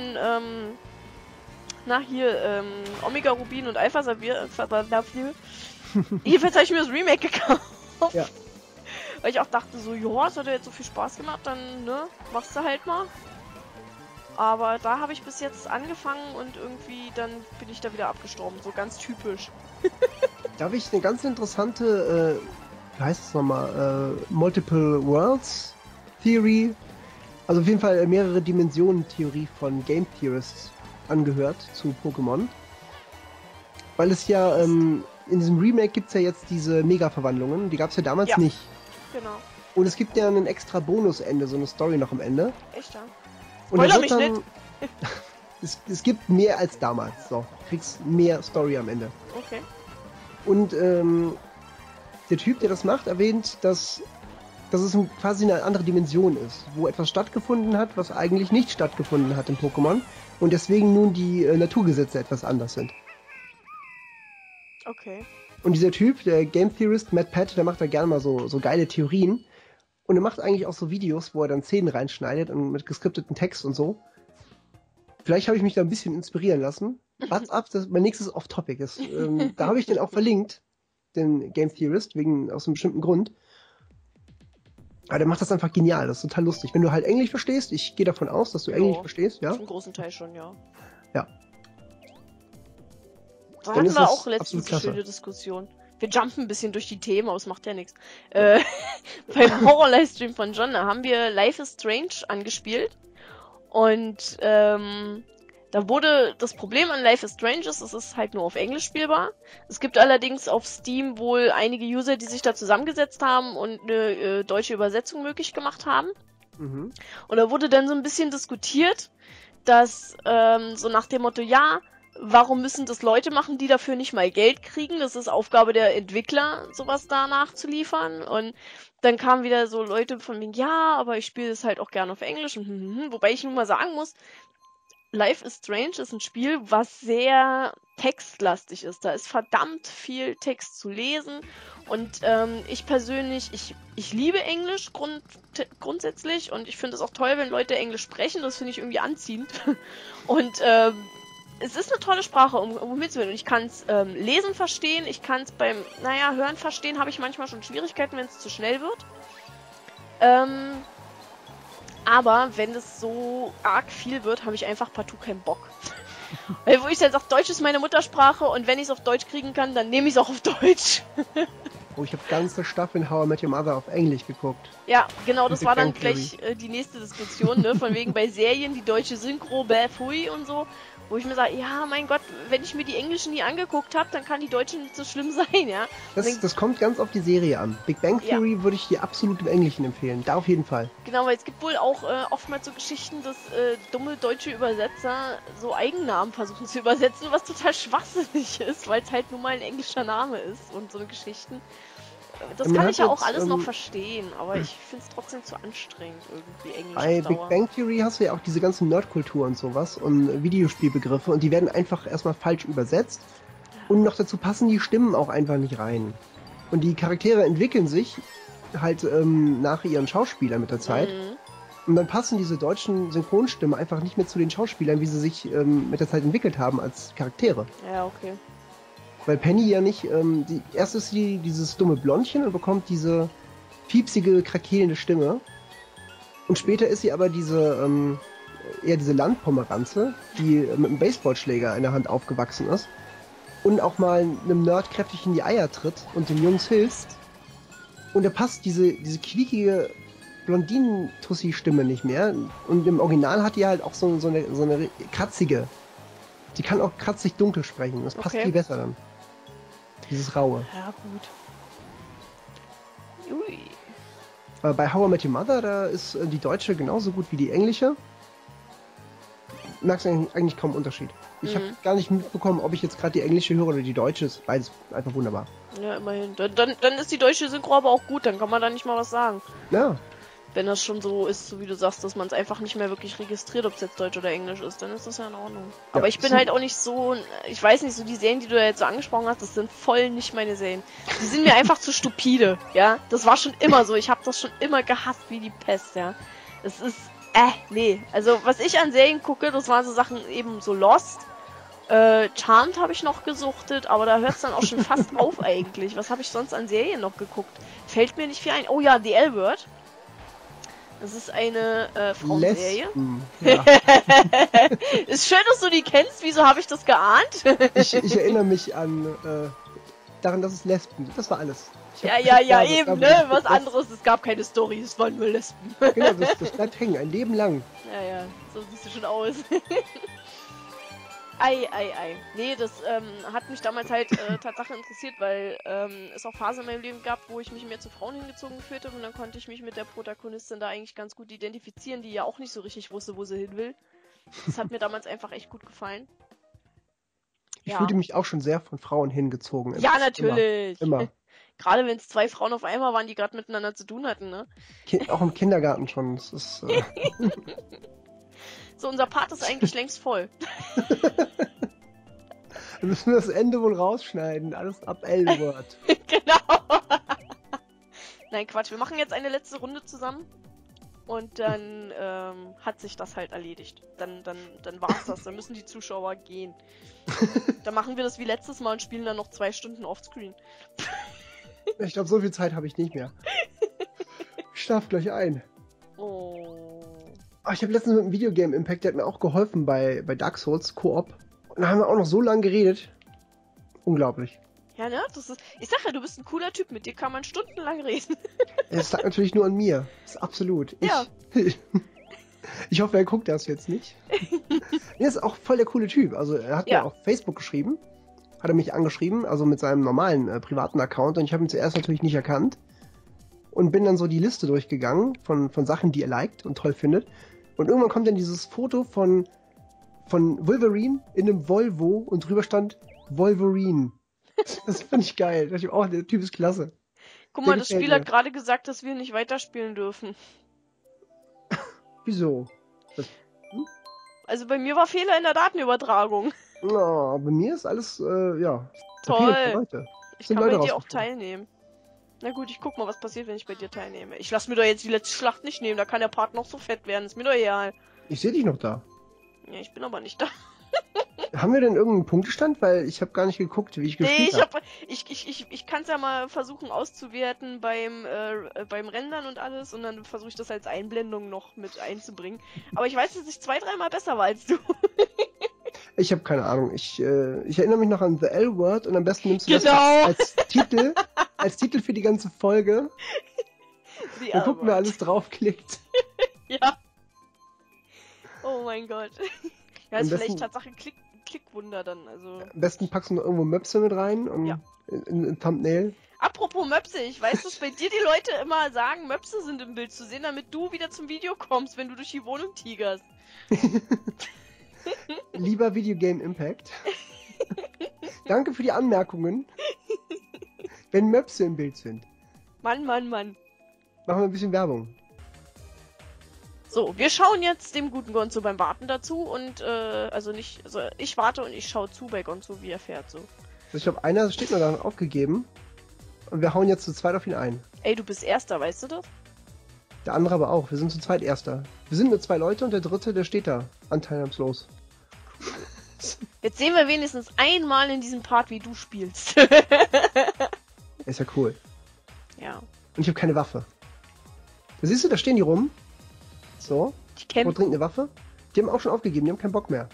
Omega Rubin und Alpha Saphir. Jedenfalls habe ich mir das Remake gekauft. Ja. Weil ich auch dachte so, ja, es hat ja jetzt so viel Spaß gemacht, dann, ne, machst du halt mal. Aber da habe ich bis jetzt angefangen und irgendwie dann bin ich da wieder abgestorben. So ganz typisch. Da habe ich eine ganz interessante, wie heißt es nochmal, Multiple Worlds Theory, also auf jeden Fall mehrere Dimensionen Theorie von Game Theorists angehört zu Pokémon. Weil es ja, in diesem Remake gibt es ja jetzt diese Mega-Verwandlungen, die gab es ja damals nicht. Genau. Und es gibt ja ein extra Bonusende, so eine Story noch am Ende. Echt, ja? Und Spoiler da mich wird nicht! es gibt mehr als damals. So, du kriegst mehr Story am Ende. Okay. Und der Typ, der das macht, erwähnt, dass es quasi eine andere Dimension ist, wo etwas stattgefunden hat, was eigentlich nicht stattgefunden hat in Pokémon. Und deswegen nun die Naturgesetze etwas anders sind. Okay. Und dieser Typ, der Game Theorist Matt Pat, der macht da gerne mal so geile Theorien. Und er macht eigentlich auch so Videos, wo er dann Szenen reinschneidet und mit geskripteten Text und so. Vielleicht habe ich mich da ein bisschen inspirieren lassen. What's up, mein nächstes Off-Topic ist. Da habe ich den auch verlinkt, den Game Theorist, aus einem bestimmten Grund. Aber der macht das einfach genial, das ist total lustig. Wenn du halt Englisch verstehst, ich gehe davon aus, dass du Englisch verstehst, ja? Zum großen Teil schon, ja. Ja. Da hatten wir auch letztens eine schöne Diskussion. Wir jumpen ein bisschen durch die Themen, aber es macht ja nichts. Beim Horror-Livestream von John, da haben wir Life is Strange angespielt. Und da wurde das Problem an Life is Strange ist, es ist halt nur auf Englisch spielbar. Es gibt allerdings auf Steam wohl einige User, die sich da zusammengesetzt haben und eine deutsche Übersetzung möglich gemacht haben. Mhm. Und da wurde dann so ein bisschen diskutiert, dass so nach dem Motto, ja, warum müssen das Leute machen, die dafür nicht mal Geld kriegen? Das ist Aufgabe der Entwickler, sowas da nachzuliefern. Und dann kamen wieder so Leute von mir, ja, aber ich spiele das halt auch gerne auf Englisch. Wobei ich nun mal sagen muss, Life is Strange ist ein Spiel, was sehr textlastig ist. Da ist verdammt viel Text zu lesen. Und ich persönlich, ich liebe Englisch grundsätzlich. Und ich finde es auch toll, wenn Leute Englisch sprechen. Das finde ich irgendwie anziehend. Und es ist eine tolle Sprache, um mitzuhören. Und ich kann es lesen verstehen, ich kann es beim, hören verstehen, habe ich manchmal schon Schwierigkeiten, wenn es zu schnell wird. Aber wenn es so arg viel wird, habe ich einfach partout keinen Bock. Weil wo ich dann sage, Deutsch ist meine Muttersprache und wenn ich es auf Deutsch kriegen kann, dann nehme ich es auch auf Deutsch. Oh, ich habe ganze Staffeln How I Met Your Mother auf Englisch geguckt. Ja, genau, das war dann gleich die nächste Diskussion, ne? Von wegen bei Serien, die deutsche Synchro, Pfui und so. Wo ich mir sage, ja, mein Gott, wenn ich mir die englischen nie angeguckt habe, dann kann die deutsche nicht so schlimm sein, ja. Das kommt ganz auf die Serie an. Big Bang Theory würde ich dir absolut im Englischen empfehlen. Da auf jeden Fall. Genau, weil es gibt wohl auch oftmals so Geschichten, dass dumme deutsche Übersetzer so Eigennamen versuchen zu übersetzen, was total schwachsinnig ist, weil es halt nun mal ein englischer Name ist und so Geschichten. Das kann ich ja auch alles noch verstehen, aber ich finde es trotzdem zu anstrengend, irgendwie Englisch Bei Big Bang Theory hast du ja auch diese ganze Nerdkultur und sowas und Videospielbegriffe und die werden einfach erstmal falsch übersetzt und noch dazu passen die Stimmen auch einfach nicht rein. Und die Charaktere entwickeln sich halt nach ihren Schauspielern mit der Zeit und dann passen diese deutschen Synchronstimmen einfach nicht mehr zu den Schauspielern, wie sie sich mit der Zeit entwickelt haben als Charaktere. Ja, okay. Weil Penny ja nicht, erst ist sie dieses dumme Blondchen und bekommt diese piepsige, krakelende Stimme. Und später ist sie aber eher diese Landpomeranze, die mit einem Baseballschläger in der Hand aufgewachsen ist. Und auch mal einem Nerd kräftig in die Eier tritt und den Jungs hilft. Und da passt diese quiekige Blondinen-Tussi-Stimme nicht mehr. Und im Original hat die halt auch so eine kratzige. Die kann auch kratzig dunkel sprechen. Das passt viel besser dann. Dieses Raue. Ja, gut. Ui. Aber bei How I Met Your Mother, da ist die deutsche genauso gut wie die englische. Merkst du eigentlich kaum Unterschied. Ich habe gar nicht mitbekommen, ob ich jetzt gerade die englische höre oder die deutsche. Ist beides einfach wunderbar. Ja, immerhin. Dann ist die deutsche Synchro aber auch gut, dann kann man da nicht mal was sagen. Ja. Wenn das schon so ist, so wie du sagst, dass man es einfach nicht mehr wirklich registriert, ob es jetzt Deutsch oder Englisch ist, dann ist das ja in Ordnung. Ja, Aber ich bin halt auch nicht so, ich weiß nicht, so die Serien, die du da jetzt so angesprochen hast, das sind voll nicht meine Serien. Die sind mir einfach zu stupide, ja. Das war schon immer so, ich habe das schon immer gehasst wie die Pest, ja. Es ist, nee. Also, was ich an Serien gucke, das waren so Sachen eben so Lost. Charmed habe ich noch gesuchtet, aber da hört es dann auch schon fast auf eigentlich. Was habe ich sonst an Serien noch geguckt? Fällt mir nicht viel ein. Oh ja, The L-Word. Das ist eine Frauenserie. Ja. Ist schön, dass du die kennst. Wieso habe ich das geahnt? Ich erinnere mich an daran, dass es Lesben sind. Das war alles. Ja, eben, ne? Was anderes. Es gab keine Story, es waren nur Lesben. Genau, das bleibt hängen, ein Leben lang. Ja, so siehst du schon aus. Ei. Nee, das hat mich damals halt Tatsache interessiert, weil es auch Phasen in meinem Leben gab, wo ich mich mehr zu Frauen hingezogen fühlte und dann konnte ich mich mit der Protagonistin da eigentlich ganz gut identifizieren, die ja auch nicht so richtig wusste, wo sie hin will. Das hat mir damals einfach echt gut gefallen. Ich fühlte mich auch schon sehr von Frauen hingezogen. Ja, natürlich. Immer. Gerade wenn es zwei Frauen auf einmal waren, die gerade miteinander zu tun hatten, ne? Auch im Kindergarten schon. Das ist, So, unser Part ist eigentlich längst voll. Wir müssen das Ende wohl rausschneiden. Alles ab L-Word. Genau. Nein, Quatsch. Wir machen jetzt eine letzte Runde zusammen. Und dann hat sich das halt erledigt. Dann war's das. Dann müssen die Zuschauer gehen. Dann machen wir das wie letztes Mal und spielen dann noch 2 Stunden offscreen. Ich glaube, so viel Zeit habe ich nicht mehr. Ich schlaf gleich ein. Oh. Ich habe letztens mit einem Videogame Impact, der hat mir auch geholfen bei Dark Souls Koop. Und da haben wir auch noch so lange geredet. Unglaublich. Ja, ne? Ich sag ja, du bist ein cooler Typ. Mit dir kann man stundenlang reden. Es lag natürlich nur an mir. Das ist absolut. Ja. Ich hoffe, er guckt das jetzt nicht. Er ist auch voll der coole Typ. Also er hat mir auf Facebook geschrieben. Hat er mich angeschrieben, also mit seinem normalen privaten Account. Und ich habe ihn zuerst natürlich nicht erkannt. Und bin dann so die Liste durchgegangen von Sachen, die er liked und toll findet. Und irgendwann kommt dann dieses Foto von Wolverine in einem Volvo und drüber stand Wolverine. Das finde ich geil. Da dachte ich, oh, der Typ ist klasse. Guck mal, das Spiel hat gerade gesagt, dass wir nicht weiterspielen dürfen. Wieso? Also bei mir war Fehler in der Datenübertragung. Oh, bei mir ist alles, ja. Toll. Ich kann bei dir auch teilnehmen. Na gut, ich guck mal, was passiert, wenn ich bei dir teilnehme. Ich lass mir doch jetzt die letzte Schlacht nicht nehmen, da kann der Part noch so fett werden, ist mir doch egal. Ich sehe dich noch da. Ja, ich bin aber nicht da. Haben wir denn irgendeinen Punktestand? Weil ich habe gar nicht geguckt, wie ich gespielt habe. Ich kann es ja mal versuchen auszuwerten beim Rendern und alles und dann versuche ich das als Einblendung noch mit einzubringen. Aber ich weiß, dass ich 2-3 Mal besser war als du. Ich habe keine Ahnung. Ich erinnere mich noch an The L-Word und am besten nimmst du das als Titel für die ganze Folge. Dann gucken, wer alles draufklickt. Ja. Oh mein Gott. Ja, ist vielleicht besten, Tatsache Klickwunder dann. Also. Am besten packst du noch irgendwo Möpse mit rein und in Thumbnail. Apropos Möpse, ich weiß, dass bei dir die Leute immer sagen, Möpse sind im Bild zu sehen, damit du wieder zum Video kommst, wenn du durch die Wohnung tigerst. Lieber Videogame Impact. Danke für die Anmerkungen. Wenn Möpse im Bild sind. Mann. Machen wir ein bisschen Werbung. So, wir schauen jetzt dem guten Gonzo beim Warten dazu und, ich warte und ich schaue zu bei Gonzo, wie er fährt, so. Ich glaube, einer steht noch da aufgegeben und wir hauen jetzt zu zweit auf ihn ein. Ey, du bist Erster, weißt du das? Der andere aber auch, wir sind zu zweit Erster. Wir sind nur 2 Leute und der dritte, der steht da, anteilnahmslos. Jetzt sehen wir wenigstens einmal in diesem Part, wie du spielst. Ist ja cool. Ja. Und ich habe keine Waffe. Da siehst du, da stehen die rum. So. Die campen. Und trinken eine Waffe. Die haben auch schon aufgegeben, die haben keinen Bock mehr.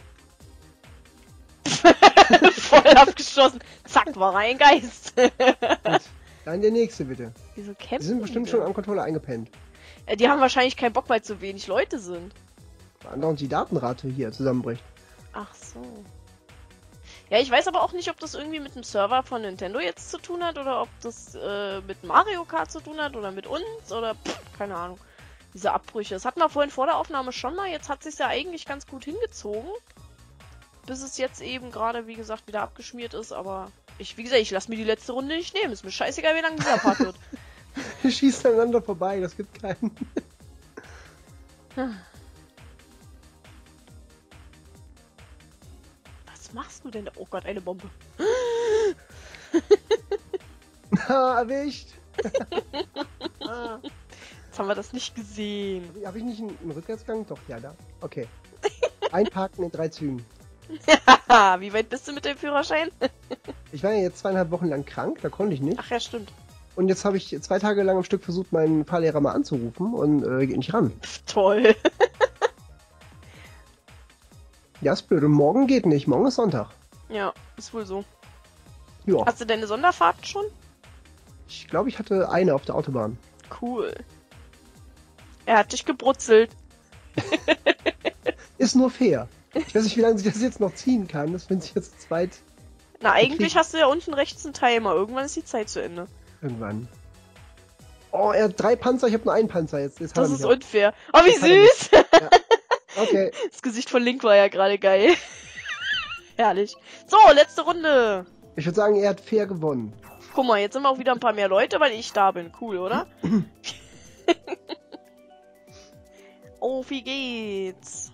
Voll abgeschossen. Zack, war ein Geist. Gut. Dann der nächste, bitte. Wieso campen die sind bestimmt schon am Controller eingepennt. Die haben wahrscheinlich keinen Bock, weil zu wenig Leute sind. Und die Datenrate hier zusammenbricht. Ach so. Ja, ich weiß aber auch nicht, ob das irgendwie mit dem Server von Nintendo jetzt zu tun hat oder ob das mit Mario Kart zu tun hat oder mit uns oder keine Ahnung. Diese Abbrüche. Das hatten wir vorhin vor der Aufnahme schon mal. Jetzt hat es sich ja eigentlich ganz gut hingezogen. Bis es jetzt eben gerade, wie gesagt, wieder abgeschmiert ist. Aber wie gesagt, ich lasse mir die letzte Runde nicht nehmen. Ist mir scheißegal, wie lange dieser Part wird. Wir schießen aneinander vorbei, das gibt keinen. Was machst du denn da? Oh Gott, eine Bombe. Ha, erwischt! Jetzt haben wir das nicht gesehen. Habe ich nicht einen Rückwärtsgang? Doch, ja, da. Okay. Einparken in 3 Zügen. Wie weit bist du mit dem Führerschein? Ich war ja jetzt 2,5 Wochen lang krank, da konnte ich nicht. Ach ja, stimmt. Und jetzt habe ich 2 Tage lang am Stück versucht, meinen Fahrlehrer mal anzurufen und geht nicht ran. Pff, toll. Ja, ist blöd. Und morgen geht nicht. Morgen ist Sonntag. Ja, ist wohl so. Ja. Hast du deine Sonderfahrt schon? Ich glaube, ich hatte eine auf der Autobahn. Cool. Er hat dich gebrutzelt. Ist nur fair. Ich weiß nicht, wie lange sich das jetzt noch ziehen kann. Das finde ich jetzt zu zweit Na, eigentlich hast du ja unten rechts einen Timer. Irgendwann ist die Zeit zu Ende. irgendwann. Oh, er hat 3 Panzer, ich habe nur einen Panzer jetzt. Jetzt hat Das er ist mich auch. unfair. Oh, wie Jetzt hat er mich. süß! Ja. Okay. Das Gesicht von Link war ja gerade geil. Herrlich. So, letzte Runde. Ich würde sagen, er hat fair gewonnen. Guck mal, jetzt sind wir auch wieder ein paar mehr Leute, weil ich da bin. Cool, oder? Oh, wie geht's?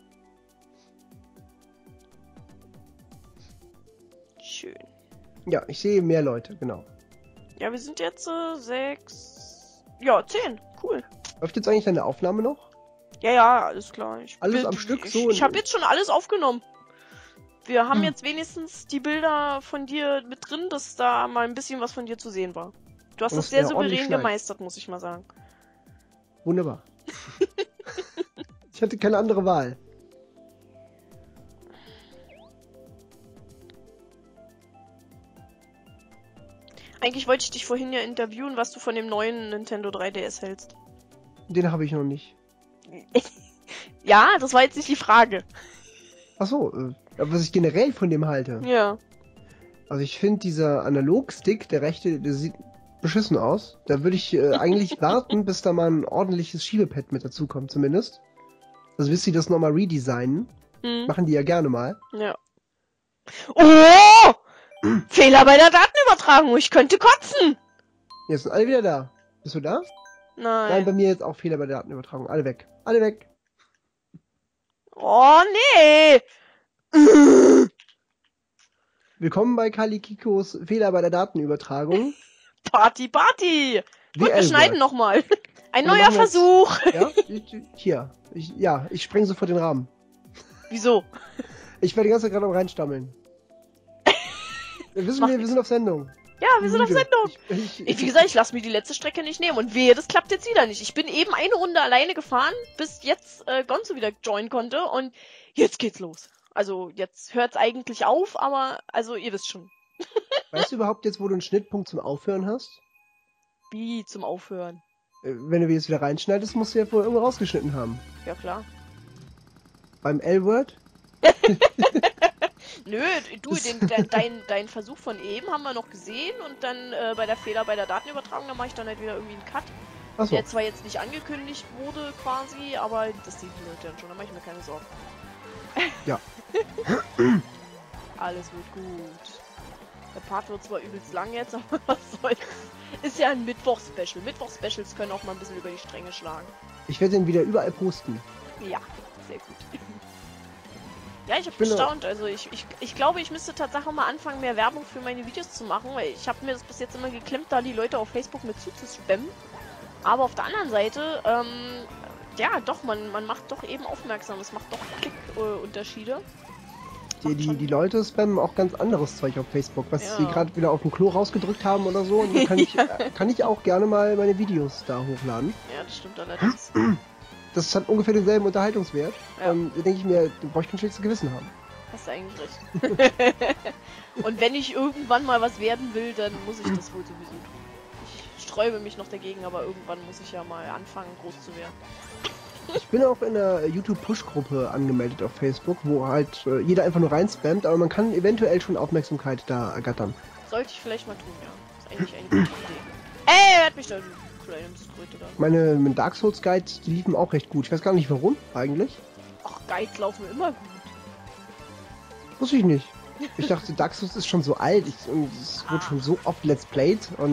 Schön. Ja, ich sehe mehr Leute, genau. Ja, wir sind jetzt 6... Ja, 10. Cool. Läuft jetzt eigentlich deine Aufnahme noch? Ja, ja, alles klar. Alles am Stück so? Ich habe jetzt schon alles aufgenommen. Wir haben jetzt wenigstens die Bilder von dir mit drin, dass da mal ein bisschen was von dir zu sehen war. Du hast Du das musst sehr ja ordentlich souverän schneiden. gemeistert, muss ich mal sagen. Wunderbar. Ich hatte keine andere Wahl. Eigentlich wollte ich dich vorhin ja interviewen, was du von dem neuen Nintendo 3DS hältst. Den habe ich noch nicht. Ja, das war jetzt nicht die Frage. Achso, was ich generell von dem halte. Ja. Also ich finde dieser Analogstick, der rechte, der sieht beschissen aus. Da würde ich eigentlich warten, bis da mal ein ordentliches Schiebepad mit dazu kommt zumindest. Also bis sie das nochmal redesignen. Hm. Machen die ja gerne mal. Ja. Oh! Fehler bei der Datenübertragung. Ich könnte kotzen. Jetzt sind alle wieder da. Bist du da? Nein, Nein. bei mir jetzt auch Fehler bei der Datenübertragung. Alle weg. Alle weg. Oh, nee. Willkommen bei Kali Kikos Fehler bei der Datenübertragung. Party, Party. Gut, wir L-Word. schneiden nochmal. Ein Wir neuer machen jetzt- Versuch. Ja? Hier. Ich spreng sofort den Rahmen. Wieso? Ich werde die ganze Zeit gerade am reinstammeln. Wissen Macht wir nix. sind auf Sendung. Ja, wir sind auf Müde. Sendung. Wie gesagt, ich lasse mir die letzte Strecke nicht nehmen. Und wehe, das klappt jetzt wieder nicht. Ich bin eben eine Runde alleine gefahren, bis jetzt Gonzo wieder joinen konnte. Und jetzt geht's los. Also, jetzt hört's eigentlich auf, aber, also, ihr wisst schon. Weißt du überhaupt jetzt, wo du einen Schnittpunkt zum Aufhören hast? Wie zum Aufhören. Wenn du jetzt wieder reinschneidest, musst du ja vorher irgendwo rausgeschnitten haben. Ja, klar. Beim L-Word? Nö, du, Das- dein Versuch von eben haben wir noch gesehen. Und dann bei der Fehler bei der Datenübertragung, da mache ich dann halt wieder irgendwie einen Cut. Achso. Der zwar jetzt nicht angekündigt wurde quasi, aber das sehen die Leute dann schon, da mache ich mir keine Sorgen. Ja. Alles wird gut. Der Part wird zwar übelst lang jetzt, aber was soll's. Ist ja ein Mittwoch-Special. Mittwoch-Specials können auch mal ein bisschen über die Stränge schlagen. Ich werde den wieder überall posten. Ja, sehr gut. Ja, ich habe bin gestaunt. Also ich glaube, ich müsste tatsächlich mal anfangen, mehr Werbung für meine Videos zu machen, weil ich habe mir das bis jetzt immer geklemmt, da die Leute auf Facebook mit zuzuspammen. Aber auf der anderen Seite, ja, doch, man macht doch eben aufmerksam. Es macht doch Klick-Unterschiede. Die Leute spammen auch ganz anderes Zeug auf Facebook, was Ja. sie gerade wieder auf dem Klo rausgedrückt haben oder so. Und dann kann ich auch gerne mal meine Videos da hochladen. Ja, das stimmt allerdings. Das hat ungefähr denselben Unterhaltungswert. Ja. Da denke ich mir, du brauchst kein schlechtes Gewissen haben. Hast du eigentlich recht. Und wenn ich irgendwann mal was werden will, dann muss ich das wohl sowieso tun. Ich sträube mich noch dagegen, aber irgendwann muss ich ja mal anfangen, groß zu werden. Ich bin auch in einer YouTube-Push-Gruppe angemeldet auf Facebook, wo halt jeder einfach nur reinspammt, aber man kann eventuell schon Aufmerksamkeit da ergattern. Sollte ich vielleicht mal tun, ja. Ist eigentlich eine gute Idee. Ey, er hat mich da, du kleine Mistkröte da. Meine Dark Souls Guides, die liefen auch recht gut. Ich weiß gar nicht warum, eigentlich. Ach, Guides laufen immer gut. Wusste ich nicht. Ich dachte, Dark Souls ist schon so alt und es wurde schon so oft Let's Played und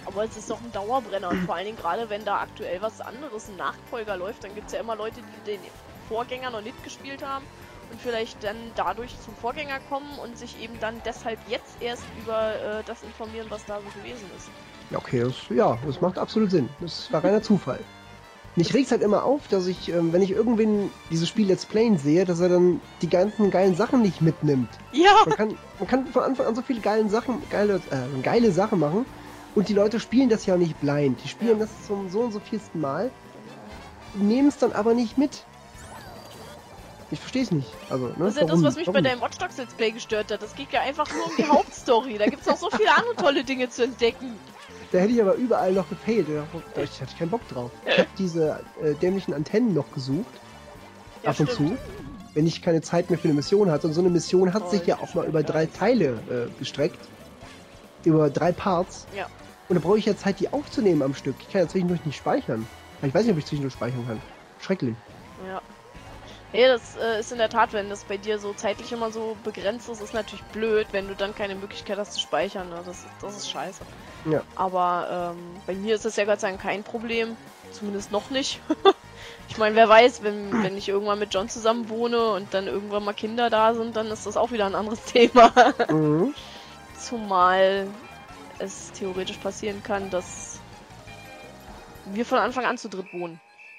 Aber es ist doch ein Dauerbrenner. Und vor allen Dingen gerade, wenn da aktuell was anderes, ein Nachfolger läuft, dann gibt es ja immer Leute, die den Vorgänger noch nicht gespielt haben und vielleicht dann dadurch zum Vorgänger kommen und sich eben dann deshalb jetzt erst über das informieren, was da so gewesen ist. Ja, okay, das macht absolut Sinn. Das war reiner Zufall. Mich regt halt immer auf, dass ich, wenn ich irgendwen dieses Spiel Let's Playen sehe, dass er dann die ganzen geilen Sachen nicht mitnimmt. Ja! Man kann von Anfang an so viele geile Sachen machen und die Leute spielen das ja auch nicht blind. Die spielen das zum so und so vielsten Mal, nehmen es dann aber nicht mit. Ich verstehe es nicht. Also, ne? Das ist ja das, was mich bei deinem Watch Dogs Let's Play gestört hat. Das geht ja einfach nur um die Hauptstory. Da gibt es noch so viele andere tolle Dinge zu entdecken. Da hätte ich aber überall noch gefailt. Da hatte ich keinen Bock drauf. Ich habe diese dämlichen Antennen noch gesucht. Ja, ab und zu. Wenn ich keine Zeit mehr für eine Mission hatte. Und so eine Mission hat sich ja auch mal über 3 Teile gestreckt. Über 3 Parts. Ja. Und da brauche ich ja Zeit, die aufzunehmen am Stück. Ich kann ja zwischendurch nicht speichern. Ich weiß nicht, ob ich zwischendurch speichern kann. Schrecklich. Ja. Nee, das ist in der Tat, wenn das bei dir so zeitlich immer so begrenzt ist natürlich blöd, wenn du dann keine Möglichkeit hast zu speichern. Ne? Das ist scheiße. Ja. Aber bei mir ist das ja Gott sei Dank kein Problem. Zumindest noch nicht. Ich meine, wer weiß, wenn ich irgendwann mit John zusammen wohne und dann irgendwann mal Kinder da sind, dann ist das auch wieder ein anderes Thema. Mhm. Zumal es theoretisch passieren kann, dass wir von Anfang an zu dritt wohnen.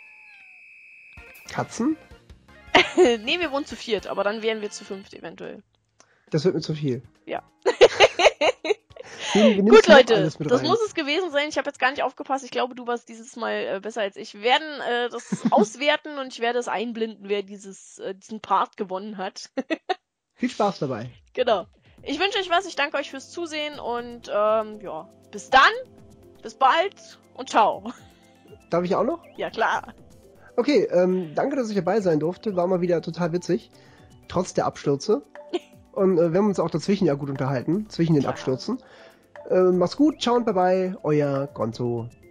Katzen? Nee, wir wohnen zu 4, aber dann wären wir zu 5 eventuell. Das wird mir zu viel. Ja. Gut, Leute, das muss es gewesen sein. Ich habe jetzt gar nicht aufgepasst. Ich glaube, du warst dieses Mal besser als ich. Wir werden das auswerten und ich werde es einblenden, wer diesen Part gewonnen hat. Viel Spaß dabei. Genau. Ich wünsche euch was. Ich danke euch fürs Zusehen und ja, bis dann, bis bald und ciao. Darf ich auch noch? Ja, klar. Okay, danke, dass ich dabei sein durfte. War mal wieder total witzig. Trotz der Abstürze. Und wir haben uns auch dazwischen ja gut unterhalten. Zwischen den Abstürzen. Mach's gut, ciao und bye bye. Euer Gonzo.